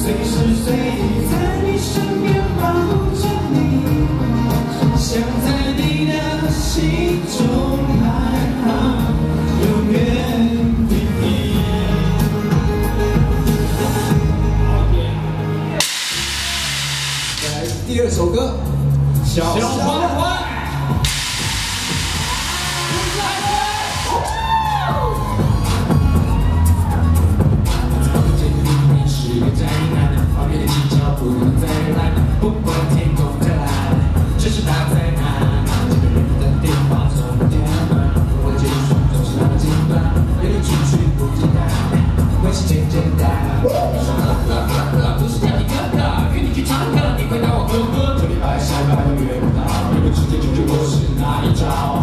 随时随地在你身边保护着你，想在你的心中排行永远第一。 来第二首歌，小坏坏。 是个灾难，旁边的技巧不能再烂，不管天空再蓝，这是大灾难。这个人的电话从天暖，我结束总是那么简短，有点情绪不简单，关系简简单。说不是叫你哥哥，约你去唱歌，你回答我哥哥。这礼拜下礼拜都约不到，有个直接解决我是哪一招？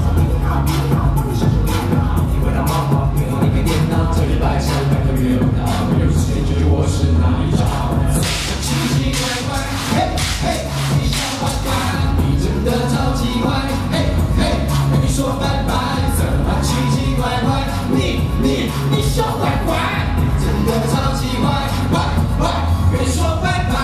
你回答妈妈，以后你没电脑，这礼拜下礼拜都约不到，有个直接解决我是哪一招？奇奇怪怪，嘿嘿，你小坏坏，你真的超级坏，嘿嘿，跟你说拜拜，怎么奇奇怪怪？你小坏坏，你真的超级坏，坏坏，跟你说拜拜。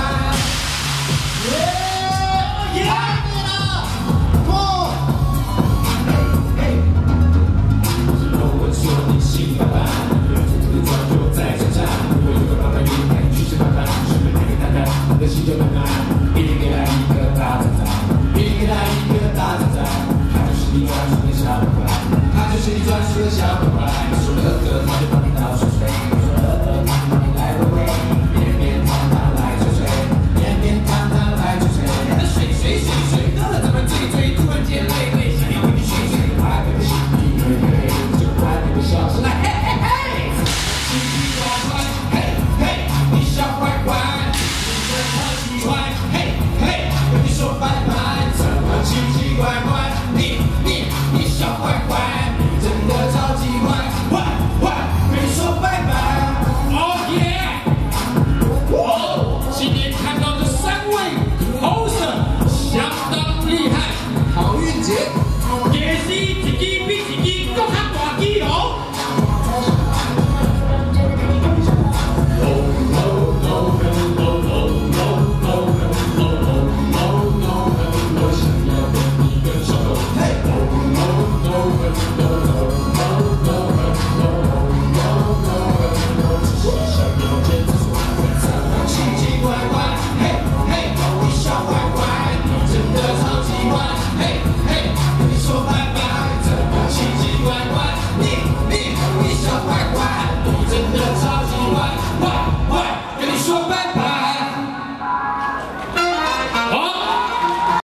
耶，你了，不，嘿嘿，只有我说你心拜拜，早就在车站，我有个爸爸离开去吃饭饭，顺便带给蛋蛋，我的心就暖暖，一定给他一个大赞赞，一定给他一个大赞赞，他就是你专属的小乖乖，他就是你专属的小乖乖，你说哥哥，他就帮你倒水水，你说哥哥，他就帮你来回味，绵绵汤汤来吹吹，绵绵汤汤来吹吹，水水水水，喝了咱们醉醉，突然间累累，想要跟你睡睡，还没有心里嘿嘿嘿，就还没有笑声来嘿嘿嘿。奇奇怪怪，嘿嘿，你小坏坏，你真的超级坏，嘿嘿，跟你说拜拜，怎么奇奇怪怪？你小坏坏，你真的超级坏，坏坏，跟你说拜拜。哦耶！哦，今天看到这3位 poser 相当厉害， 好运节， 也是一支比一支更较大支哦。你小坏坏，你真的超级坏，坏坏，跟你说拜拜。